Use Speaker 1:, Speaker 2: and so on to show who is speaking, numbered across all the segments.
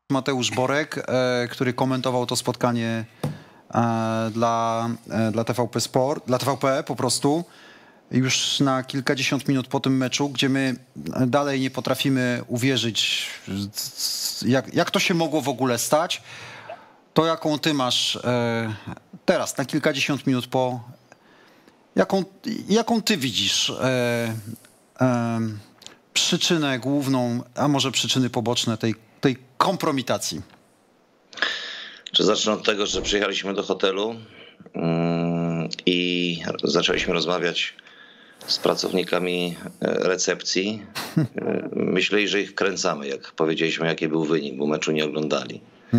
Speaker 1: Mateusz Borek, który komentował to spotkanie dla TVP Sport, dla TVP po prostu, już na kilkadziesiąt minut po tym meczu, gdzie my dalej nie potrafimy uwierzyć, jak to się mogło w ogóle stać. To jaką ty masz teraz, na kilkadziesiąt minut po, jaką ty widzisz przyczynę główną, a może przyczyny poboczne tej kompromitacji?
Speaker 2: Czy zacznę od tego, że przyjechaliśmy do hotelu i zaczęliśmy rozmawiać z pracownikami recepcji. Myśleli, że ich wkręcamy, jak powiedzieliśmy, jaki był wynik, bo meczu nie oglądali.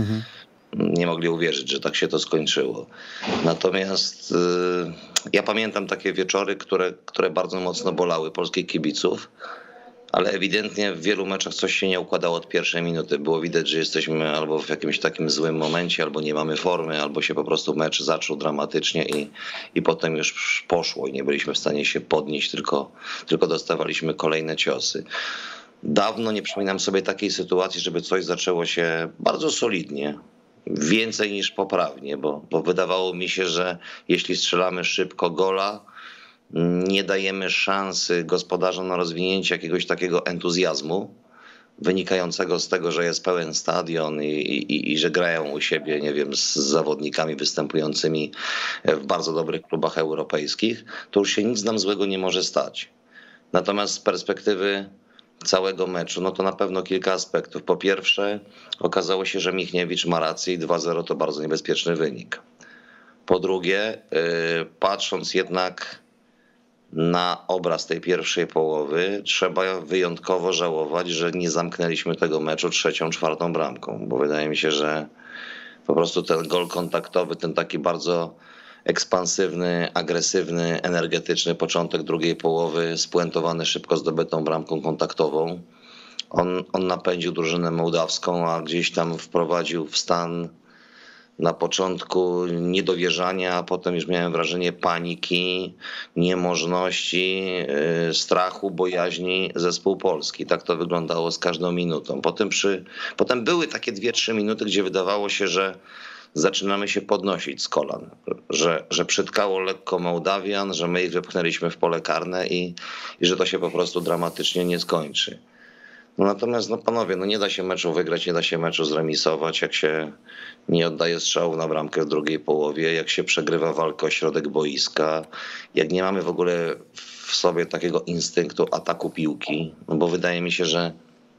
Speaker 2: Nie mogli uwierzyć, że tak się to skończyło. Natomiast ja pamiętam takie wieczory, które bardzo mocno bolały polskich kibiców, ale ewidentnie w wielu meczach coś się nie układało od pierwszej minuty. Było widać, że jesteśmy albo w jakimś takim złym momencie, albo nie mamy formy, albo się po prostu mecz zaczął dramatycznie i potem już poszło i nie byliśmy w stanie się podnieść, tylko dostawaliśmy kolejne ciosy. Dawno nie przypominam sobie takiej sytuacji, żeby coś zaczęło się bardzo solidnie, więcej niż poprawnie, bo wydawało mi się, że jeśli strzelamy szybko gola, nie dajemy szansy gospodarzom na rozwinięcie jakiegoś takiego entuzjazmu wynikającego z tego, że jest pełen stadion i że grają u siebie, nie wiem, z zawodnikami występującymi w bardzo dobrych klubach europejskich, to już się nic nam złego nie może stać. Natomiast z perspektywy całego meczu, no to na pewno kilka aspektów. Po pierwsze, okazało się, że Michniewicz ma rację i 2-0 to bardzo niebezpieczny wynik. Po drugie, patrząc jednak na obraz tej pierwszej połowy, trzeba wyjątkowo żałować, że nie zamknęliśmy tego meczu trzecią, czwartą bramką, bo wydaje mi się, że po prostu ten gol kontaktowy, ten taki bardzo ekspansywny, agresywny, energetyczny początek drugiej połowy, spuentowany szybko zdobytą bramką kontaktową, on napędził drużynę mołdawską, a gdzieś tam wprowadził w stan na początku niedowierzania, a potem już miałem wrażenie paniki, niemożności, strachu, bojaźni zespół polski. Tak to wyglądało z każdą minutą. Potem były takie 2-3 minuty, gdzie wydawało się, że zaczynamy się podnosić z kolan, że przytkało lekko Mołdawian, że my ich wypchnęliśmy w pole karne i że to się po prostu dramatycznie nie skończy. No natomiast, panowie, nie da się meczu wygrać, nie da się meczu zremisować, jak się nie oddaje strzału na bramkę w drugiej połowie, jak się przegrywa walkę o środek boiska, jak nie mamy w ogóle w sobie takiego instynktu ataku piłki, bo wydaje mi się, że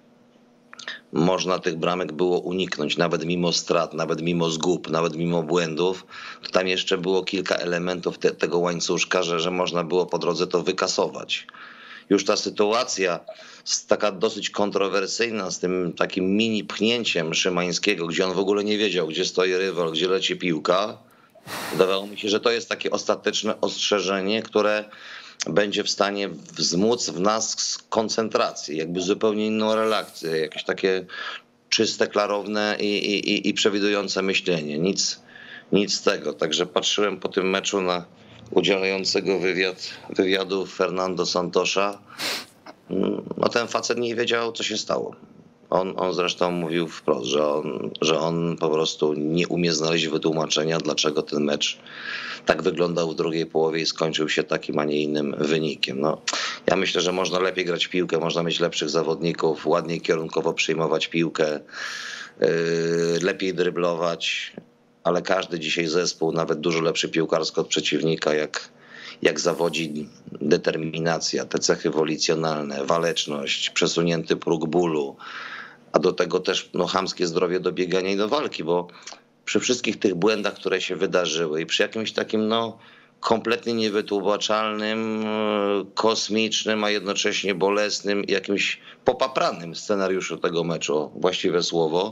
Speaker 2: można tych bramek było uniknąć, nawet mimo strat, nawet mimo zgub, nawet mimo błędów, to tam jeszcze było kilka elementów tego łańcuszka, że można było po drodze to wykasować. Już ta sytuacja taka dosyć kontrowersyjna z tym takim mini pchnięciem Szymańskiego, gdzie on w ogóle nie wiedział, gdzie stoi rywal, gdzie leci piłka. Wydawało mi się, że to jest takie ostateczne ostrzeżenie, które będzie w stanie wzmóc w nas koncentrację, jakby zupełnie inną relację, jakieś takie czyste, klarowne i przewidujące myślenie. Nic z tego. Także patrzyłem po tym meczu na udzielającego wywiadu Fernando Santosza. No ten facet nie wiedział, co się stało. On zresztą mówił wprost, że on po prostu nie umie znaleźć wytłumaczenia, dlaczego ten mecz tak wyglądał w drugiej połowie i skończył się takim, a nie innym wynikiem. Ja myślę, że można lepiej grać w piłkę, można mieć lepszych zawodników, ładniej kierunkowo przyjmować piłkę, lepiej dryblować, ale każdy dzisiaj zespół, nawet dużo lepszy piłkarsko od przeciwnika, jak zawodzi determinacja, te cechy wolicjonalne, waleczność, przesunięty próg bólu, a do tego też chamskie zdrowie do biegania i do walki, bo przy wszystkich tych błędach, które się wydarzyły i przy jakimś takim kompletnie niewytłumaczalnym, kosmicznym, a jednocześnie bolesnym i jakimś popapranym scenariuszu tego meczu, właściwe słowo,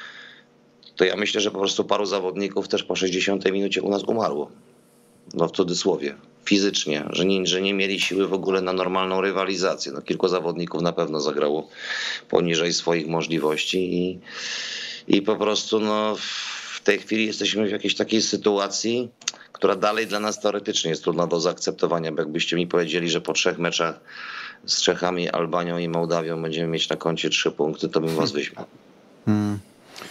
Speaker 2: to ja myślę, że po prostu paru zawodników też po 60 minucie u nas umarło. W cudzysłowie, fizycznie, że nie mieli siły w ogóle na normalną rywalizację. Kilku zawodników na pewno zagrało poniżej swoich możliwości i po prostu w tej chwili jesteśmy w jakiejś takiej sytuacji, która dalej dla nas teoretycznie jest trudna do zaakceptowania, bo jakbyście mi powiedzieli, że po 3 meczach z Czechami, Albanią i Mołdawią będziemy mieć na koncie 3 punkty, to bym was wyśmiał.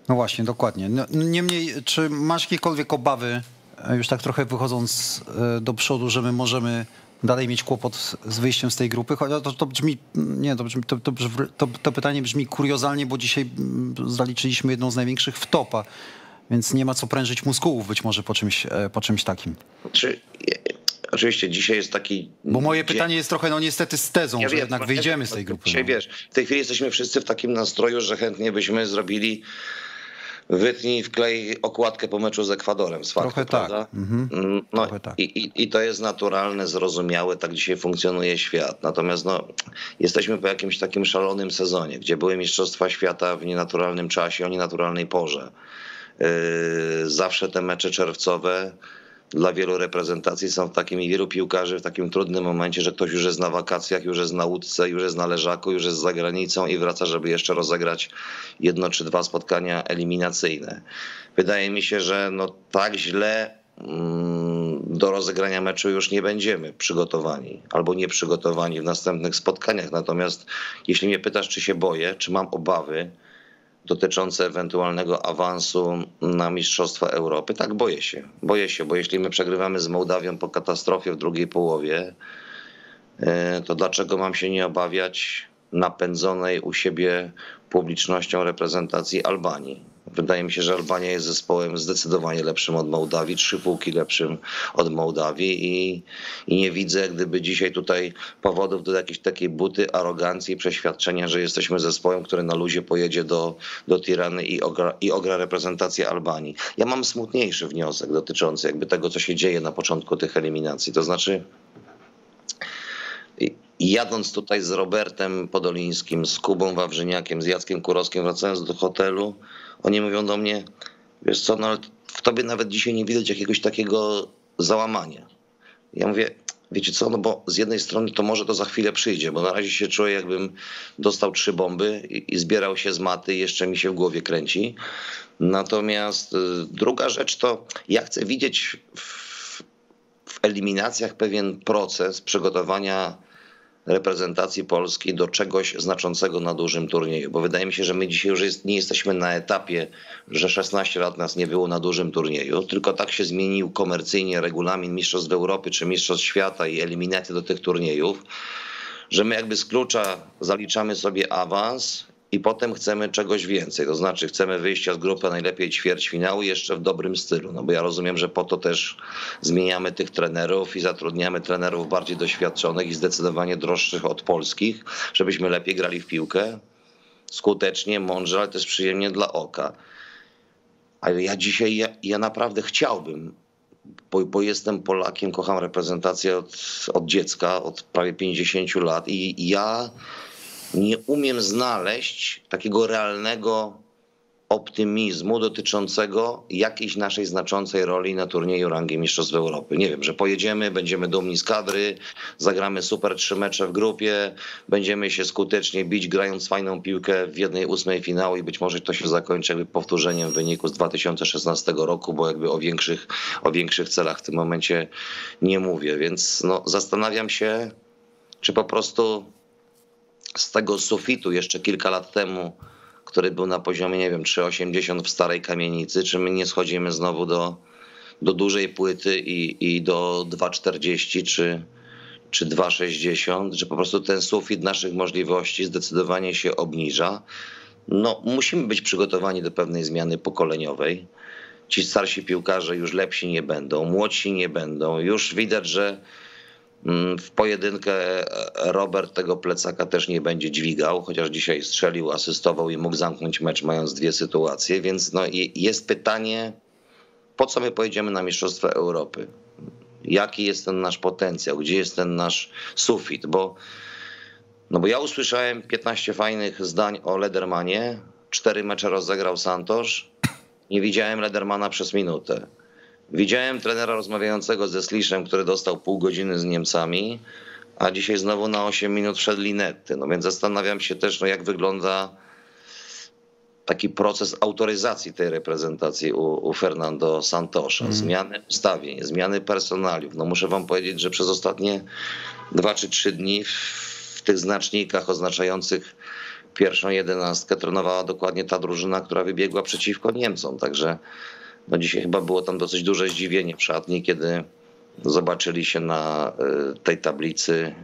Speaker 1: No właśnie, dokładnie. No, niemniej, czy masz jakiekolwiek obawy, już tak trochę wychodząc do przodu, że my możemy dalej mieć kłopot z wyjściem z tej grupy? Chociaż to brzmi, nie, to pytanie brzmi kuriozalnie, bo dzisiaj zaliczyliśmy jedną z największych w topa, więc nie ma co prężyć muskułów być może po czymś takim.
Speaker 2: Oczywiście dzisiaj jest taki...
Speaker 1: Bo moje pytanie jest trochę, no niestety z tezą, że jednak wyjdziemy z tej grupy.
Speaker 2: Dzisiaj wiesz, w tej chwili jesteśmy wszyscy w takim nastroju, że chętnie byśmy zrobili wytnij, wklej okładkę po meczu z Ekwadorem, z faktu,
Speaker 1: trochę
Speaker 2: prawda?
Speaker 1: tak. Mhm.
Speaker 2: No,
Speaker 1: trochę tak.
Speaker 2: I to jest naturalne, zrozumiałe, tak dzisiaj funkcjonuje świat. Natomiast no, jesteśmy po jakimś takim szalonym sezonie, gdzie były mistrzostwa świata w nienaturalnym czasie, o nienaturalnej porze. Zawsze te mecze czerwcowe dla wielu reprezentacji są w takim i wielu piłkarzy w takim trudnym momencie, że ktoś już jest na wakacjach, już jest na łódce, już jest na leżaku, już jest za granicą i wraca, żeby jeszcze rozegrać 1 czy 2 spotkania eliminacyjne. Wydaje mi się, że no tak źle do rozegrania meczu już nie będziemy przygotowani albo nie przygotowani w następnych spotkaniach. Natomiast jeśli mnie pytasz, czy się boję, czy mam obawy dotyczące ewentualnego awansu na Mistrzostwa Europy, tak, boję się. Boję się, bo jeśli my przegrywamy z Mołdawią po katastrofie w drugiej połowie, to dlaczego mam się nie obawiać napędzonej u siebie publicznością reprezentacji Albanii? Wydaje mi się, że Albania jest zespołem zdecydowanie lepszym od Mołdawii, 3 półki lepszym od Mołdawii i nie widzę gdyby dzisiaj tutaj powodów do jakiejś takiej buty, arogancji, przeświadczenia, że jesteśmy zespołem, który na luzie pojedzie do Tirany i ogra reprezentację Albanii. Ja mam smutniejszy wniosek dotyczący jakby tego, co się dzieje na początku tych eliminacji. To znaczy, jadąc tutaj z Robertem Podolińskim, z Kubą Wawrzyniakiem, z Jackiem Kurowskim, wracając do hotelu, oni mówią do mnie, wiesz co, no w tobie nawet dzisiaj nie widać jakiegoś takiego załamania. Ja mówię, wiecie co, no bo z jednej strony to może to za chwilę przyjdzie, bo na razie się czuję, jakbym dostał 3 bomby i zbierał się z maty i jeszcze mi się w głowie kręci. Natomiast druga rzecz to ja chcę widzieć w eliminacjach pewien proces przygotowania reprezentacji Polski do czegoś znaczącego na dużym turnieju, bo wydaje mi się, że my dzisiaj już nie jesteśmy na etapie, że 16 lat nas nie było na dużym turnieju, tylko tak się zmienił komercyjnie regulamin Mistrzostw Europy czy Mistrzostw Świata i eliminacje do tych turniejów, że my jakby z klucza zaliczamy sobie awans i potem chcemy czegoś więcej. To znaczy chcemy wyjścia z grupy, najlepiej ćwierćfinału jeszcze w dobrym stylu. No bo ja rozumiem, że po to też zmieniamy tych trenerów i zatrudniamy trenerów bardziej doświadczonych i zdecydowanie droższych od polskich, żebyśmy lepiej grali w piłkę. Skutecznie, mądrze, ale też przyjemnie dla oka. Ale ja dzisiaj, ja naprawdę chciałbym, bo jestem Polakiem, kocham reprezentację od dziecka, od prawie 50 lat i ja nie umiem znaleźć takiego realnego optymizmu dotyczącego jakiejś naszej znaczącej roli na turnieju rangi Mistrzostw Europy. Nie wiem, że pojedziemy, będziemy dumni z kadry, zagramy super 3 mecze w grupie, będziemy się skutecznie bić, grając fajną piłkę w 1/8 finału i być może to się zakończy jakby powtórzeniem wyniku z 2016 roku, bo jakby o większych celach w tym momencie nie mówię. Więc no, zastanawiam się, czy po prostu z tego sufitu jeszcze kilka lat temu, który był na poziomie, nie wiem, 3,80 w starej kamienicy, czy my nie schodzimy znowu do dużej płyty i do 2,40 czy 2,60, że po prostu ten sufit naszych możliwości zdecydowanie się obniża. No, musimy być przygotowani do pewnej zmiany pokoleniowej. Ci starsi piłkarze już lepsi nie będą, młodsi nie będą. Już widać, że w pojedynkę Robert tego plecaka też nie będzie dźwigał, chociaż dzisiaj strzelił, asystował i mógł zamknąć mecz, mając 2 sytuacje. Więc no, jest pytanie, po co my pojedziemy na Mistrzostwa Europy? Jaki jest ten nasz potencjał? Gdzie jest ten nasz sufit? Bo ja usłyszałem 15 fajnych zdań o Ledermanie, 4 mecze rozegrał Santosz, nie widziałem Ledermana przez minutę. Widziałem trenera rozmawiającego ze Sliszem, który dostał pół godziny z Niemcami, a dzisiaj znowu na 8 minut wszedł Linetty. No więc zastanawiam się też, no jak wygląda taki proces autoryzacji tej reprezentacji u Fernando Santosza. Zmiany ustawień, zmiany personaliów. No muszę wam powiedzieć, że przez ostatnie 2 czy 3 dni w tych znacznikach oznaczających pierwszą 11 trenowała dokładnie ta drużyna, która wybiegła przeciwko Niemcom. Także no dzisiaj chyba było tam dosyć duże zdziwienie w szatni, kiedy zobaczyli się na tej tablicy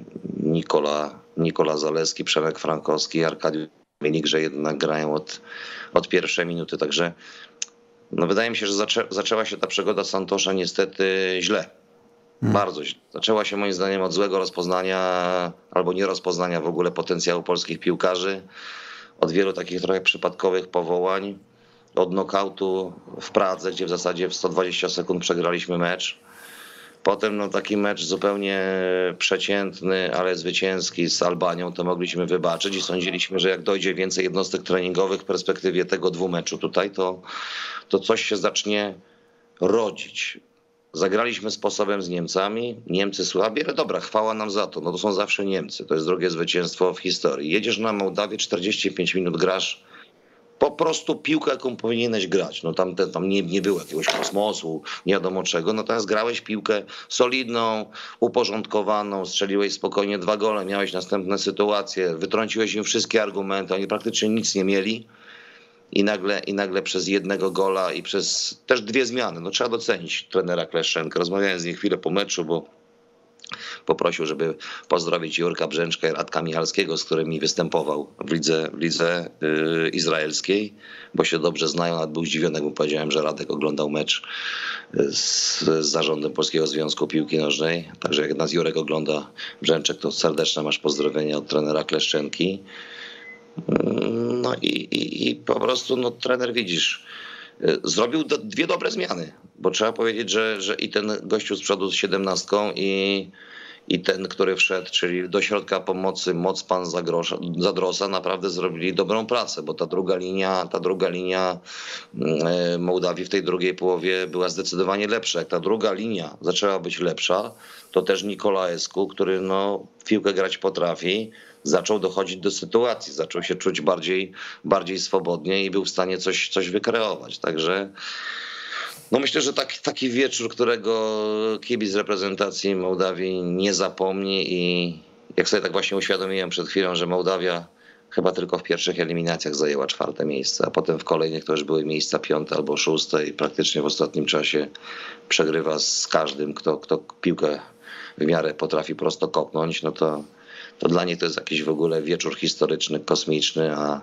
Speaker 2: Nikola Zaleski, Przemek Frankowski, Arkadiusz Milik, że jednak grają od pierwszej minuty. Także no wydaje mi się, że zaczęła się ta przygoda Santosza niestety źle. Bardzo źle. Zaczęła się moim zdaniem od złego rozpoznania albo nierozpoznania w ogóle potencjału polskich piłkarzy, od wielu takich trochę przypadkowych powołań, od nokautu w Pradze, gdzie w zasadzie w 120 sekund przegraliśmy mecz. Potem no, taki mecz zupełnie przeciętny, ale zwycięski z Albanią to mogliśmy wybaczyć i sądziliśmy, że jak dojdzie więcej jednostek treningowych w perspektywie tego dwumeczu tutaj, to coś się zacznie rodzić. Zagraliśmy sposobem z Niemcami, Niemcy słabi, ale dobra, chwała nam za to, no to są zawsze Niemcy, to jest drugie zwycięstwo w historii. Jedziesz na Mołdawię, 45 minut grasz, po prostu piłkę, jaką powinieneś grać. No tam nie było jakiegoś kosmosu, nie wiadomo czego. Natomiast grałeś piłkę solidną, uporządkowaną, strzeliłeś spokojnie 2 gole, miałeś następne sytuacje, wytrąciłeś im wszystkie argumenty, oni praktycznie nic nie mieli. I nagle przez 1 gola i przez też 2 zmiany. No trzeba docenić trenera Kleszczenka. Rozmawiałem z nim chwilę po meczu, bo poprosił, żeby pozdrowić Jurka Brzęczka i Radka Michalskiego, z którymi występował w lidze izraelskiej, bo się dobrze znają. Nawet był zdziwiony, bo powiedziałem, że Radek oglądał mecz z zarządem Polskiego Związku Piłki Nożnej. Także jak nas Jurek ogląda, Brzęczek, to serdeczne masz pozdrowienia od trenera Kleszczenki. No i po prostu no, trener, widzisz, zrobił 2 dobre zmiany, bo trzeba powiedzieć, że i ten gościu z przodu z 17 i ten, który wszedł, czyli do środka pomocy Mocpan Zadrosa, naprawdę zrobili dobrą pracę, bo ta druga linia Mołdawii w tej drugiej połowie była zdecydowanie lepsza. Jak ta druga linia zaczęła być lepsza, to też Nicolaescu, który no, w piłkę grać potrafi, zaczął dochodzić do sytuacji, zaczął się czuć bardziej swobodnie i był w stanie coś wykreować. Także no myślę, że taki wieczór, którego kibic reprezentacji Mołdawii nie zapomni i jak sobie tak właśnie uświadomiłem przed chwilą, że Mołdawia chyba tylko w pierwszych eliminacjach zajęła 4. miejsce, a potem w kolejnych to już były miejsca 5. albo 6. i praktycznie w ostatnim czasie przegrywa z każdym, kto piłkę w miarę potrafi prosto kopnąć, no to dla nich to jest jakiś w ogóle wieczór historyczny, kosmiczny, a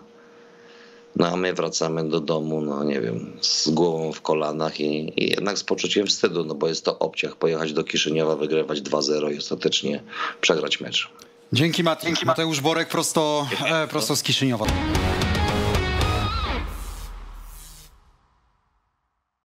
Speaker 2: my wracamy do domu, no nie wiem, z głową w kolanach i jednak z poczuciem wstydu, no bo jest to obciach pojechać do Kiszyniowa, wygrywać 2-0 i ostatecznie przegrać mecz.
Speaker 1: Dzięki Mateusz Borek prosto z Kiszyniowa.